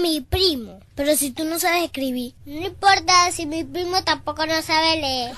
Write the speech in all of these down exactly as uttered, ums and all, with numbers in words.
mi primo. Pero si tú no sabes escribir. No importa si mi primo tampoco no sabe leer.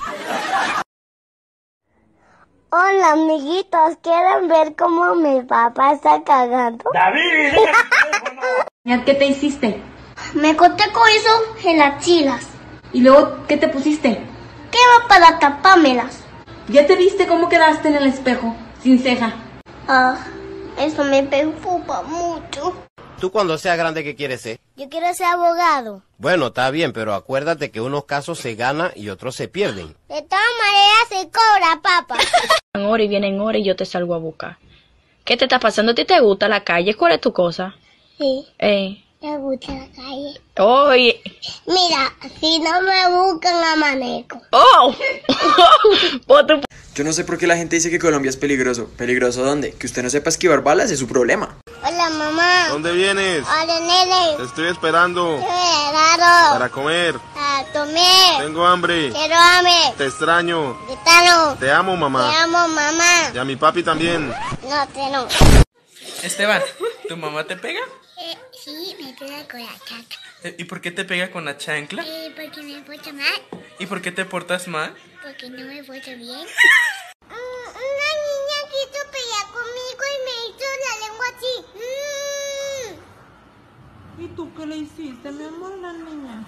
Hola, amiguitos. ¿Quieren ver cómo mi papá está cagando? ¡David! ¿Qué te hiciste? Me corté con eso en las chilas. ¿Y luego qué te pusiste? Crema para tapármelas. ¿Ya te viste cómo quedaste en el espejo, sin ceja? Ah, eso me preocupa mucho. ¿Tú cuando seas grande qué quieres ser? Yo quiero ser abogado. Bueno, está bien, pero acuérdate que unos casos se ganan y otros se pierden. De todas maneras se cobra, papá. Hora y vienen hora y yo te salgo a buscar. ¿Qué te está pasando? ¿A ti te gusta la calle? ¿Cuál es tu cosa? Sí, Eh. me gusta la calle. Oye. Mira, si no me buscan, amanezco. ¡Oh! Pues tú- Yo no sé por qué la gente dice que Colombia es peligroso. ¿Peligroso dónde? Que usted no sepa esquivar balas es su problema. Hola, mamá. ¿Dónde vienes? Hola, nene. Te estoy esperando Claro. para comer. Ah, tomé. Tengo hambre. Quiero hambre. Te extraño. Gitano. Te amo, Te mamá. amo, mamá. Y a mi papi también. No, te no. Esteban, ¿tu mamá te pega? Eh, sí, me pega con la chaca. Eh, ¿Y por qué te pega con la chancla? Eh, porque me porto mal. ¿Y por qué te portas mal? Porque no me porto bien. Mm, una niña quiso pelear conmigo y me hizo la lengua así. Mm. ¿Y tú qué le hiciste, mi amor, la niña?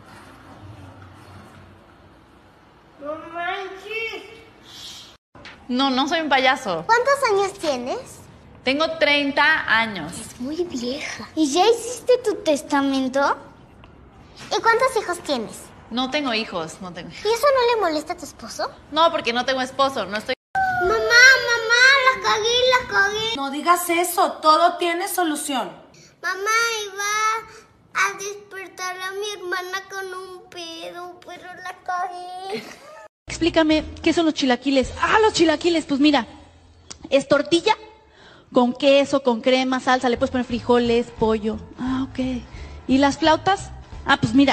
No manches. No, no soy un payaso. ¿Cuántos años tienes? Tengo treinta años. Es muy vieja. ¿Y ya hiciste tu testamento? ¿Y cuántos hijos tienes? No tengo hijos, no tengo. ¿Y eso no le molesta a tu esposo? No, porque no tengo esposo, no estoy... Mamá, mamá, la cagué, la cagué. No digas eso, todo tiene solución. Mamá, iba a despertar a mi hermana con un pedo, pero la cagué. Explícame, ¿qué son los chilaquiles? Ah, los chilaquiles, pues mira, es tortilla con queso, con crema, salsa, le puedes poner frijoles, pollo. Ah, ok. ¿Y las flautas? Ah, pues mira.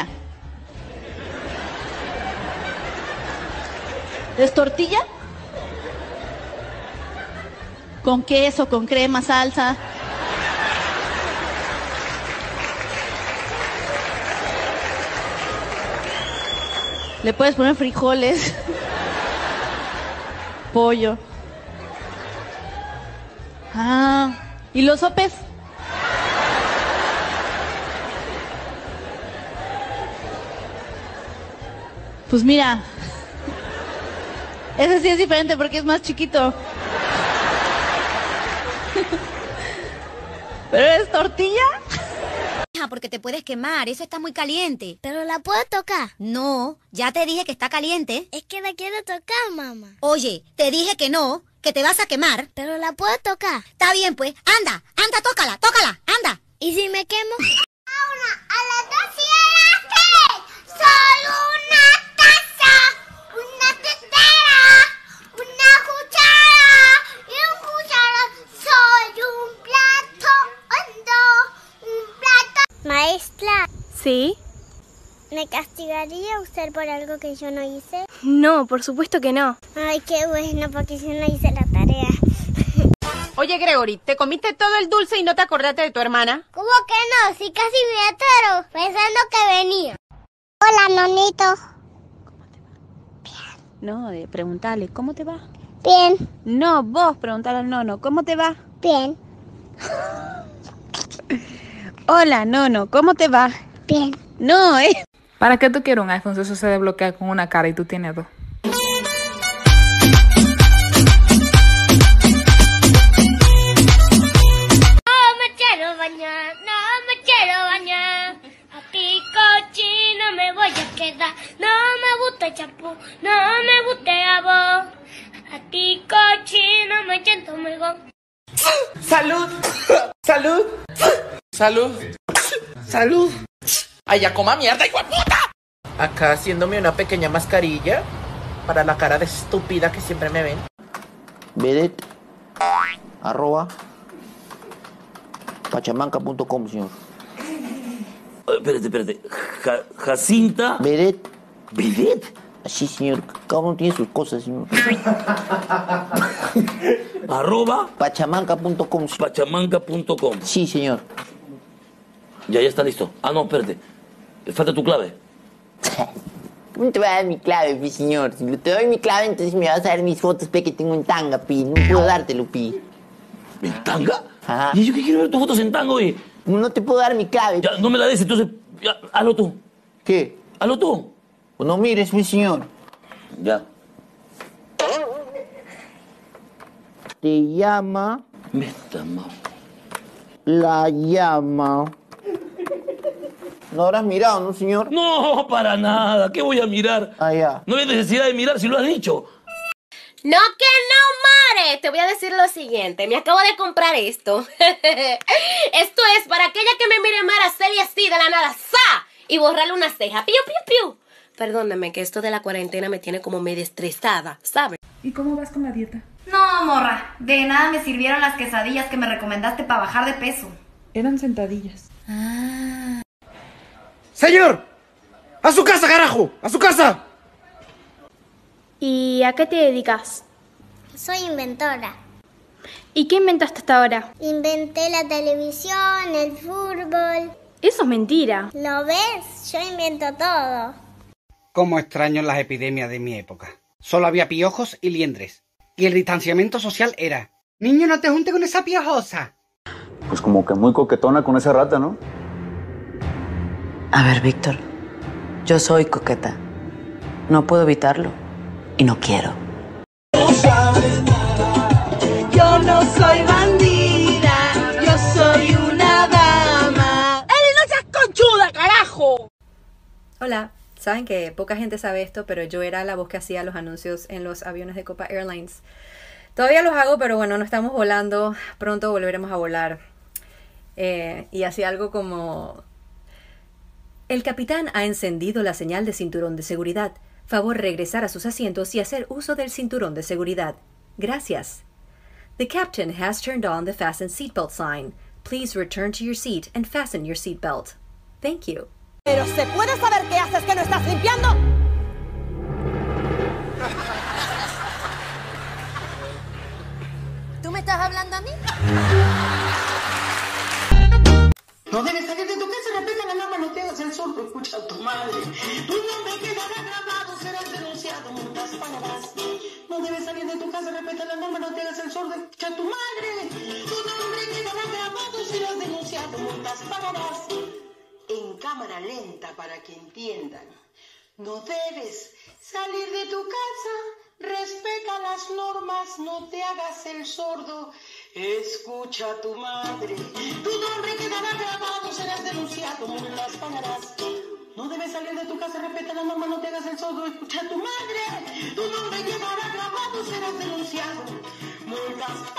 Es tortilla con queso, con crema, salsa. Le puedes poner frijoles, pollo. Ah, ¿y los sopes? Pues mira, ese sí es diferente porque es más chiquito. ¿Pero es tortilla? Porque te puedes quemar, eso está muy caliente. ¿Pero la puedo tocar? No, ya te dije que está caliente. Es que la quiero tocar, mamá. Oye, te dije que no, que te vas a quemar. ¿Pero la puedo tocar? Está bien, pues, anda, anda, tócala, tócala, anda. ¿Y si me quemo? A una, a las dos y a las tres. Solo una taza, una tetera, una cuchara y un cucharón. Soy un plato hondo, un plato. Maestra. ¿Sí? ¿Me castigaría usted por algo que yo no hice? No, por supuesto que no. Ay, qué bueno, porque yo no hice la tarea. Oye, Gregory, ¿te comiste todo el dulce y no te acordaste de tu hermana? ¿Cómo que no? Si casi me atoro, pensando que venía. Hola, nonito. No, de preguntarle, ¿cómo te va? Bien. No, vos preguntale al nono, ¿cómo te va? Bien. Hola, nono, ¿cómo te va? Bien. No, eh. ¿Para qué tú quieres un iPhone si eso se desbloquea con una cara y tú tienes dos? No me quiero bañar, no me quiero bañar. A ti cochino me voy a quedar. No me gusta el champú, no me gusta el jabón. A ti cochino me siento mejor. ¡Salud! ¡Salud! ¡Salud! ¡Salud! ¡Ay, ya coma mierda, hijo de puta! Acá haciéndome una pequeña mascarilla para la cara de estúpida que siempre me ven. Vedet, arroba, pachamanca punto com, señor. Espérate, espérate. Ja, Jacinta. Vedet. ¿Vedet? Sí, señor. Cada uno tiene sus cosas, señor. Arroba. pachamanca punto com. pachamanca punto com. Sí, señor. Ya, ya está listo. Ah, no, espérate. Falta tu clave. ¿Cómo te voy a dar mi clave, pi, señor? Si te doy mi clave, entonces me vas a dar mis fotos, pe, que tengo en tanga, pi. No puedo dártelo, pi. ¿En tanga? Ajá. ¿Y yo qué quiero ver tus fotos en tanga, oye? No te puedo dar mi clave. Ya, no me la des, entonces... Ya, hazlo tú. ¿Qué? Hazlo tú. Pues no mires, mi señor. Ya. Te llama... Esta ma... La llama... ¿No habrás mirado, no, señor? No, para nada. ¿Qué voy a mirar? Ah, ya. No hay necesidad de mirar si lo has dicho. No que no, Mare. Te voy a decir lo siguiente. Me acabo de comprar esto. Esto es para aquella que me mire Mara seria así de la nada. ¡Sa! Y borrarle una ceja. ¡Piu, piu, piu! Perdóname que esto de la cuarentena me tiene como medio estresada, ¿sabes? ¿Y cómo vas con la dieta? No, morra. De nada me sirvieron las quesadillas que me recomendaste para bajar de peso. Eran sentadillas. Ah. ¡Señor! ¡A su casa, carajo! ¡A su casa! ¿Y a qué te dedicas? Soy inventora. ¿Y qué inventaste hasta ahora? Inventé la televisión, el fútbol. Eso es mentira. ¿Lo ves? Yo invento todo. Cómo extraño las epidemias de mi época. Solo había piojos y liendres. Y el distanciamiento social era: niño, no te juntes con esa piojosa. Pues como que muy coquetona con esa rata, ¿no? A ver, Víctor, yo soy coqueta. No puedo evitarlo. Y no quiero. No sabes nada. Yo no soy bandida. Yo soy una dama. ¡Eli, no seas conchuda, carajo! Hola. Saben que poca gente sabe esto, pero yo era la voz que hacía los anuncios en los aviones de Copa Airlines. Todavía los hago, pero bueno, no estamos volando. Pronto volveremos a volar. Eh, y hacía algo como... El capitán ha encendido la señal de cinturón de seguridad. Favor regresar a sus asientos y hacer uso del cinturón de seguridad. Gracias. The captain has turned on the fasten seatbelt sign. Please return to your seat and fasten your seatbelt. Thank you. Pero ¿se puede saber qué haces que no estás limpiando? ¿Tú me estás hablando a mí? No debes salir de tu casa, respeta la norma, no te hagas el sordo, escucha a tu madre. Tu nombre quedará grabado, serás denunciado, multas pagarás. No debes salir de tu casa, respeta la norma, no te hagas el sordo, escucha a tu madre. Tu nombre quedará grabado, serás denunciado, multas pagarás. En cámara lenta para que entiendan. No debes salir de tu casa, respeta las normas, no te hagas el sordo. Escucha a tu madre, tu nombre quedará grabado, serás denunciado, multas pagarás. No debes salir de tu casa, respeta la norma, no te hagas el sordo. Escucha a tu madre, tu nombre quedará grabado, serás denunciado, multas